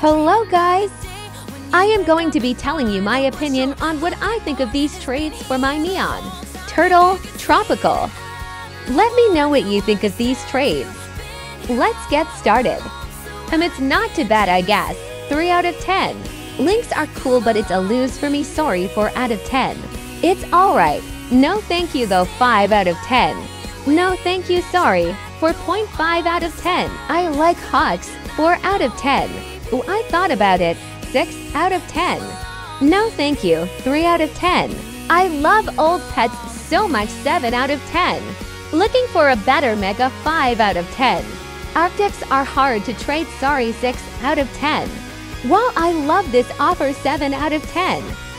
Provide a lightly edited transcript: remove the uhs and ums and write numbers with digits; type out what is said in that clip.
Hello guys! I am going to be telling you my opinion on what I think of these trades for my Neon, Turtle, Tropical. Let me know what you think of these trades. Let's get started. It's not too bad, I guess. 3 out of 10. Links are cool, but it's a lose for me, sorry, 4 out of 10. It's alright. No thank you though, 5 out of 10. No thank you, sorry, 4.5 out of 10. I like Hawks, 4 out of 10. Ooh, I thought about it, 6 out of 10. No thank you, 3 out of 10. I love old pets so much, 7 out of 10. Looking for a better Mega, 5 out of 10. Arctics are hard to trade, sorry, 6 out of 10. While I love this offer, 7 out of 10.